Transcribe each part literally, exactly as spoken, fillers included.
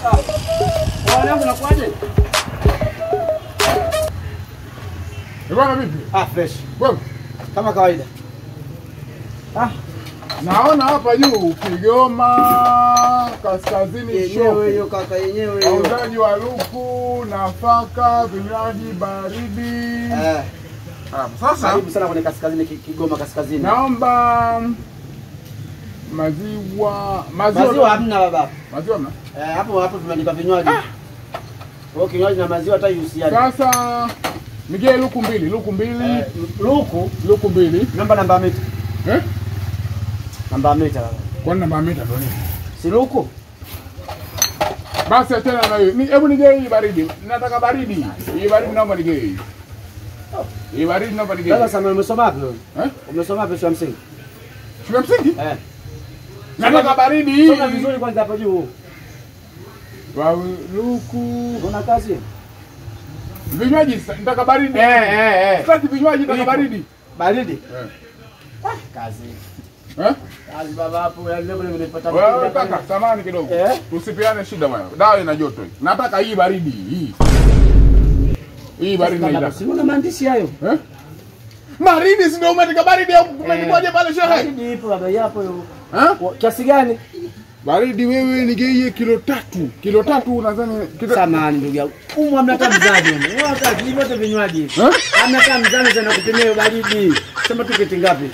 Wanangu nakwaje? Bwana vipi? Ah, fresh. Bwana, Kama kawaida. Ah, naona hapa juu Kigoma kaskazini yenyewe hiyo kaka yenyewe hiyo. Wauzaji wa luku, nafaka, vinywaji baridi. Eh. Ah, sasa Karibu sana kwenye kaskazini Kigoma kaskazini. naomba maziwa, maziwa. Maziwa hamna baba. Maziwa hamna? Eh, hapo hapo tumeandika vinywaji. Kwa kinywaji na maziwa hata yusiani. Sasa nige luku mbili, luku mbili. Eh, luku, luku mbili. namba namba mita. Eh? Namba mita baba. Kwa namba mita ndo nini? Si luku? Basi achana na hiyo. Ni hebu nige hii baridi. Nataka baridi. Hii baridi naomba nige hii. Hii baridi naomba nige. Sasa sasa umesoma wapi wewe? Eh? Umesoma wapi shule msingi? Shule msingi? Eh. Nataka baridi hii. Soma vizuri kwanza hapo juu. Wa luku. Una kazi? Vinywaji nataka baridi. Eh eh eh. Sitaki vinywaji nataka baridi. Baridi? Eh. Ah, kazi. Eh? Kazi baba hapo ya leo nimepata. Wewe kaka, samani kidogo. Eh? Tusipiane shida bwana. Dawa ina joto hii. Nataka hii baridi hii. Hii baridi naitaka. Si una maandishi hayo? Eh? Baridi si ndio umeandika baridi au umeandikaje pale shehe? Baridi ipo baba yapo hiyo. Eh? Kiasi gani? Baridi wewe nigeye kilo tatu. Kilo tatu nadhani kilo... Samahani ndugu yangu. Umu hamna hata mzani umu. Wewe hata vyote vinywaji. Eh? Hamna hata mzani sana kupimia hiyo baridi. Sema tu kiti ngapi?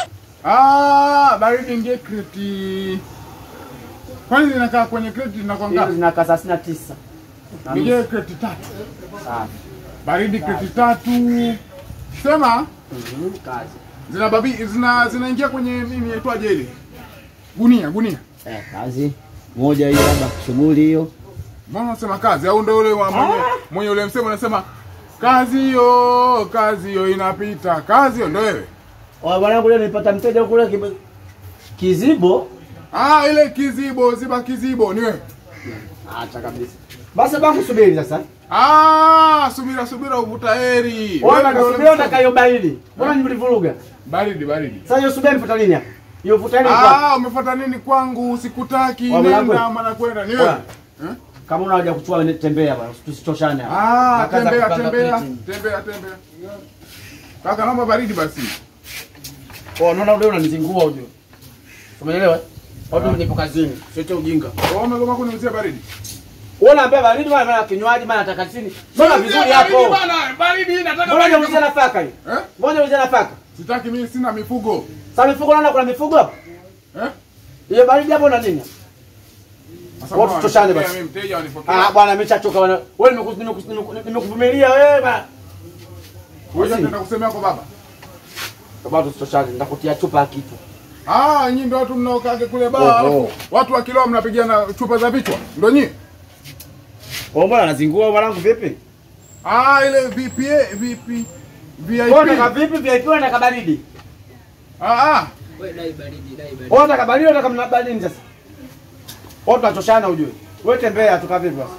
Ah, baridi ngie kreti. Kwani zinakaa kwenye kreti zinakuwa Hizo ngapi? zinakaa thelathini na tisa. Nigeye kreti tatu. Sawa. Baridi kreti tatu. Sema Mhm, kazi. zina babi zina zinaingia kwenye nini yaitwaje ile? Gunia, gunia. Eh, kazi. Moja hiyo labda shughuli hiyo. Mbona unasema kazi au ndio ule wa mwenye mwenye ule msemo unasema kazi hiyo, kazi hiyo inapita. Kazi hiyo ndio wewe. Wa bwanangu leo nilipata mteja huko kule kibe- Kizibo. Ah, ile kizibo, ziba kizibo ni wewe. Acha kabisa. Basi bangu subiri sasa. Ah, subira subira uvuta heri. Wewe unasubiri unataka hiyo baridi. Mbona nilivuruga? Baridi baridi. Sasa hiyo subiri mfuta nini hapa? Hiyo futa nini kwa? Ah, umefuata nini kwangu? Sikutaki, Wa mwanangu. nenda maana kwenda ni wewe. Eh? Kama unakuja kuchua tembea bwana, tusichoshane hapa. Ah, Na kaza tembea kupanga tembea, plate. tembea tembea. Kaka naomba baridi basi. Oh, unaona leo unanizingua ujue. Umeelewa? Watu nipo kazini, sio ujinga. Wewe umegoma kuniuzia baridi. Wewe unaambia baridi maana maana kinywaji maana nataka chini. Soma vizuri hapo. Baridi bana, baridi nataka Mbona baridi. unauliza nafaka hiyo? Eh? Mbona unauliza nafaka? Sitaki mimi sina mifugo. Sasa mifugo naona kuna mifugo hapo. Eh? Hiyo baridi hapo na nini? Sasa Watu bwana, tutoshane wanipokea basi. mimi mteja wanipokea. Ah bwana nimeshachoka bwana. Wewe nimeku- nimeku- nimeku- nimekuvumilia wewe bwana. Wewe unataka kusemea kwa baba? Baba tusitoshane, nitakutia chupa ya kitu. Ah, nyinyi ndio watu mnaokage kule baa. Oh, Alafu oh. watu wa kilo mnapigiana chupa za vichwa. Ndio nyinyi? Wewe mbona anazingua mwanangu vipi? Ah, ile V P A, V P, V I P. Wewe unataka vipi V I P unataka baridi? Ah ah. Wewe dai baridi, dai baridi. Wewe unataka baridi unataka mna baridi sasa? Wewe tunachoshana ujue. Wewe tembea tu vipi basi?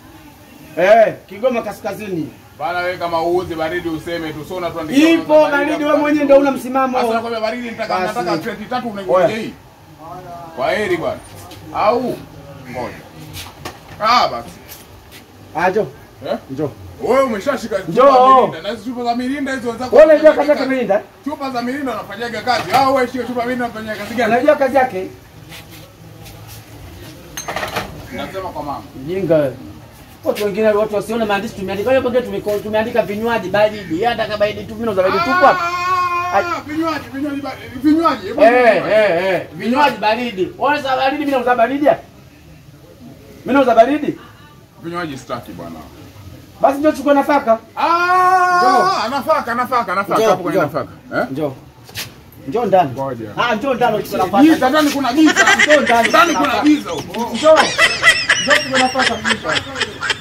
Eh, Kigoma kaskazini. Bana wewe kama uuze baridi useme tu sona tuandikia. Ipo baridi wewe mwenyewe ndio una msimamo. Sasa nakwambia baridi nitaka Basi. nataka kreti tatu unaikuja hii. Kwa heri bwana. Au ngoja. Ah basi. Ajo. Eh? Njoo. Wewe umeshashika chupa Njoo. za mirinda. Na hizo chupa za mirinda hizo wenzako. Wewe unajua kazi wanafanyaga yake Melinda? Chupa za mirinda wanafanyaga kazi. Au wewe shika chupa mirinda unafanya kazi gani? Unajua kazi yake? Nasema kwa mama. Jinga wewe. Watu wengine watu wasione maandishi tumeandika. Wewe pekee tumeko tumeandika vinywaji baridi. Yeye anataka baridi tu, mimi nauza baridi tu hapa. Ah, vinywaji, vinywaji, ba- vinywaji. hebu Eh vinywaji. eh eh, vinywaji baridi. Wewe unauza baridi, mimi nauza baridi. Mimi nauza baridi. Vinywaji sitaki bwana. Basi ndio chukua nafaka. Ah, nafaka, nafaka, nafaka Njoo, hapo kwenye njoo. nafaka. Eh? Njoo. Njoo ndani. Ngoja. Ah, njoo ndani uchukue nafaka. Giza ndani kuna giza. Njoo ndani. Ndani kuna giza huko. Njoo. Njoo chukue nafaka kisha.